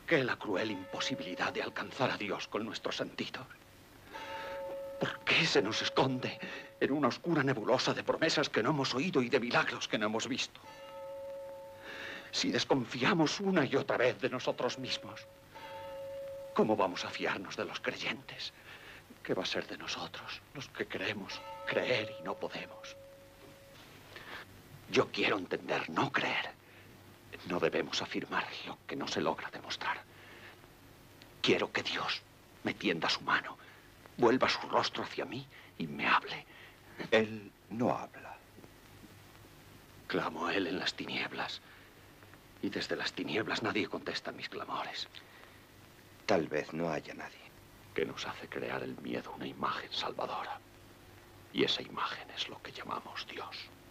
qué la cruel imposibilidad de alcanzar a Dios con nuestros sentidos? ¿Por qué se nos esconde en una oscura nebulosa de promesas que no hemos oído y de milagros que no hemos visto? Si desconfiamos una y otra vez de nosotros mismos, ¿cómo vamos a fiarnos de los creyentes? ¿Qué va a ser de nosotros, los que queremos creer y no podemos? Yo quiero entender, no creer. No debemos afirmar lo que no se logra demostrar. Quiero que Dios me tienda su mano, vuelva su rostro hacia mí y me hable. Él no habla. Clamo a Él en las tinieblas. Y desde las tinieblas nadie contesta mis clamores. Tal vez no haya nadie. Que nos hace crear el miedo una imagen salvadora. Y esa imagen es lo que llamamos Dios.